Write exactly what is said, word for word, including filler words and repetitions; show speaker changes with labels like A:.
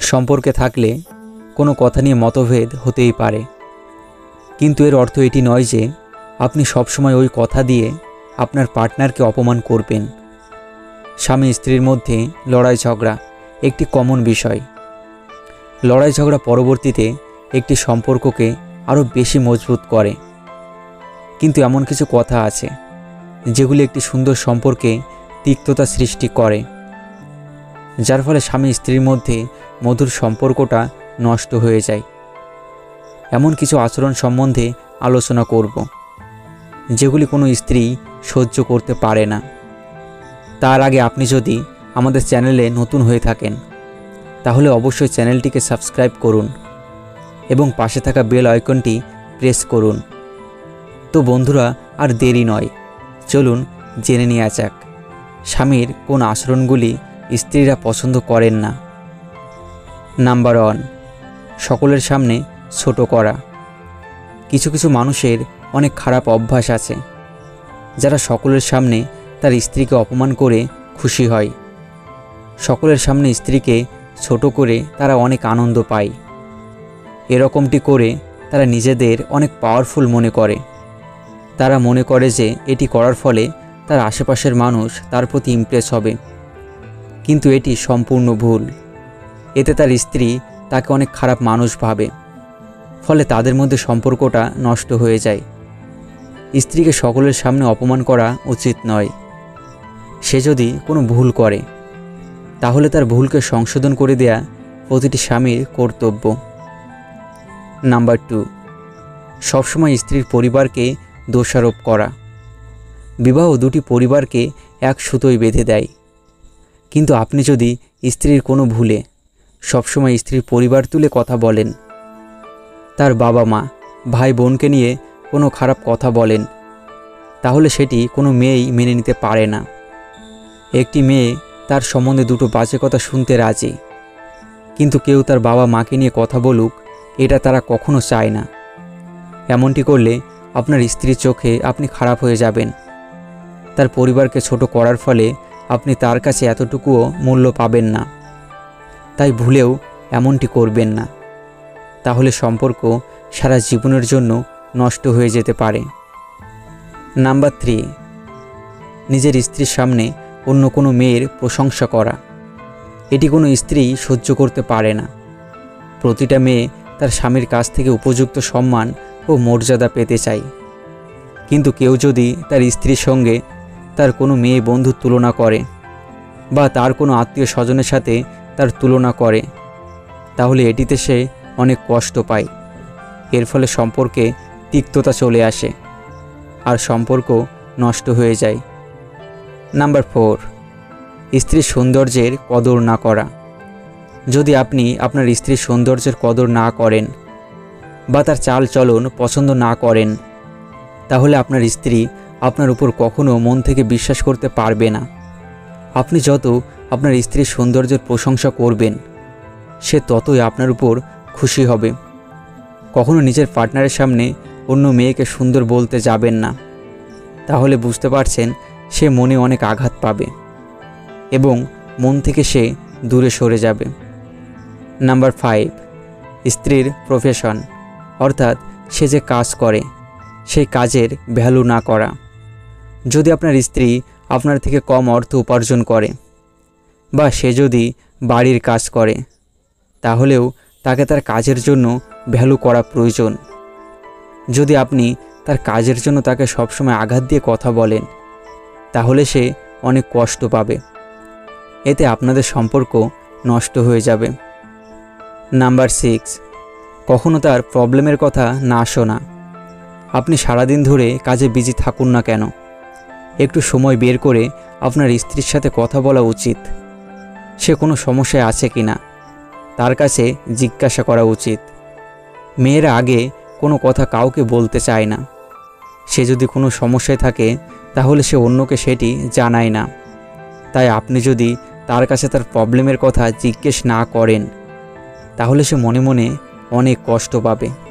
A: সম্পর্কে থাকলে কোনো কথা নিয়ে মতভেদ হতেই পারে, কিন্তু এর অর্থ এটি নয় যে আপনি সবসময় ওই কথা দিয়ে আপনার পার্টনারকে অপমান করবেন। স্বামী স্ত্রীর মধ্যে লড়াই ঝগড়া একটি কমন বিষয়। লড়াই ঝগড়া পরবর্তীতে একটি সম্পর্ককে আরও বেশি মজবুত করে, কিন্তু এমন কিছু কথা আছে যেগুলি একটি সুন্দর সম্পর্কে তিক্ততা সৃষ্টি করে, যার ফলে স্বামী স্ত্রীর মধ্যে মধুর সম্পর্কটা নষ্ট হয়ে যায়। এমন কিছু আচরণ সম্বন্ধে আলোচনা করব যেগুলি কোনো স্ত্রী সহ্য করতে পারে না। তার আগে আপনি যদি আমাদের চ্যানেলে নতুন হয়ে থাকেন তাহলে অবশ্যই চ্যানেলটিকে সাবস্ক্রাইব করুন এবং পাশে থাকা বেল আইকনটি প্রেস করুন। তো বন্ধুরা, আর দেরি নয়, চলুন জেনে নেওয়া যাক স্বামীর কোন আচরণগুলি স্ত্রীরা পছন্দ করেন না। নাম্বার ওয়ান, সকলের সামনে ছোট করা। কিছু কিছু মানুষের অনেক খারাপ অভ্যাস আছে, যারা সকলের সামনে তার স্ত্রীকে অপমান করে খুশি হয়। সকলের সামনে স্ত্রীকে ছোট করে তারা অনেক আনন্দ পায়। এরকমটি করে তারা নিজেদের অনেক পাওয়ারফুল মনে করে। তারা মনে করে যে এটি করার ফলে তার আশেপাশের মানুষ তার প্রতি ইমপ্রেস হবে, কিন্তু এটি সম্পূর্ণ ভুল। এতে তার স্ত্রী তাকে অনেক খারাপ মানুষ ভাবে, ফলে তাদের মধ্যে সম্পর্কটা নষ্ট হয়ে যায়। স্ত্রীকে সকলের সামনে অপমান করা উচিত নয়। সে যদি কোনো ভুল করে তাহলে তার ভুলকে সংশোধন করে দেয়া প্রতিটি স্বামীর কর্তব্য। নাম্বার টু, সবসময় স্ত্রীর পরিবারকে দোষারোপ করা। বিবাহ দুটি পরিবারকে এক সুতোয় বেঁধে দেয়, কিন্তু আপনি যদি স্ত্রীর কোনো ভুলে সবসময় স্ত্রীর পরিবার তুলে কথা বলেন, তার বাবা মা ভাই বোনকে নিয়ে কোনো খারাপ কথা বলেন, তাহলে সেটি কোনো মেয়েই মেনে নিতে পারে না। একটি মেয়ে তার সম্বন্ধে দুটো বাজে কথা শুনতে রাজি, কিন্তু কেউ তার বাবা মাকে নিয়ে কথা বলুক এটা তারা কখনো চায় না। এমনটি করলে আপনার স্ত্রীর চোখে আপনি খারাপ হয়ে যাবেন। তার পরিবারকে ছোট করার ফলে আপনি তার কাছে এতটুকুও মূল্য পাবেন না। তাই ভুলেও এমনটি করবেন না, তাহলে সম্পর্ক সারা জীবনের জন্য নষ্ট হয়ে যেতে পারে। নাম্বার থ্রি, নিজের স্ত্রীর সামনে অন্য কোনো মেয়ের প্রশংসা করা। এটি কোনো স্ত্রী সহ্য করতে পারে না। প্রতিটা মেয়ে তার স্বামীর কাছ থেকে উপযুক্ত সম্মান ও মর্যাদা পেতে চায়, কিন্তু কেউ যদি তার স্ত্রীর সঙ্গে তার কোনো মেয়ে বন্ধুর তুলনা করে বা তার কোনো আত্মীয় স্বজনের সাথে তার তুলনা করে, তাহলে এটিতে সে অনেক কষ্ট পায়। এর ফলে সম্পর্কে তিক্ততা চলে আসে আর সম্পর্ক নষ্ট হয়ে যায়। নাম্বার ফোর, স্ত্রীর সৌন্দর্যের কদর না করা। যদি আপনি আপনার স্ত্রীর সৌন্দর্যের কদর না করেন বা তার চাল চলন পছন্দ না করেন, তাহলে আপনার স্ত্রী আপনার উপর কখনো মন থেকে বিশ্বাস করতে পারবে না। আপনি যত আপনার স্ত্রীর সৌন্দর্যের প্রশংসা করবেন, সে ততই আপনার উপর খুশি হবে। কখনো নিজের পার্টনারের সামনে অন্য মেয়েকে সুন্দর বলতে যাবেন না, তাহলে বুঝতে পারছেন সে মনে অনেক আঘাত পাবে এবং মন থেকে সে দূরে সরে যাবে। নাম্বার ফাইভ, স্ত্রীর প্রফেশন, অর্থাৎ সে যে কাজ করে সেই কাজের ভ্যালু না করা। যদি আপনার স্ত্রী আপনার থেকে কম অর্থ উপার্জন করে বা সে যদি বাড়ির কাজ করে, তাহলেও তাকে তার কাজের জন্য ভ্যালু করা প্রয়োজন। যদি আপনি তার কাজের জন্য তাকে সবসময় আঘাত দিয়ে কথা বলেন, তাহলে সে অনেক কষ্ট পাবে। এতে আপনাদের সম্পর্ক নষ্ট হয়ে যাবে। নাম্বার সিক্স, কখনো তার প্রবলেমের কথা না শোনা। আপনি সারাদিন ধরে কাজে বিজি থাকুন না কেন, একটু সময় বের করে আপনার স্ত্রীর সাথে কথা বলা উচিত। সে কোনো সমস্যায় আছে কি না তার কাছে জিজ্ঞাসা করা উচিত। মেয়েরা আগে কোনো কথা কাউকে বলতে চায় না। সে যদি কোনো সমস্যায় থাকে তাহলে সে অন্যকে সেটি জানায় না। তাই আপনি যদি তার কাছে তার প্রবলেমের কথা জিজ্ঞেস না করেন, তাহলে সে মনে মনে অনেক কষ্ট পাবে।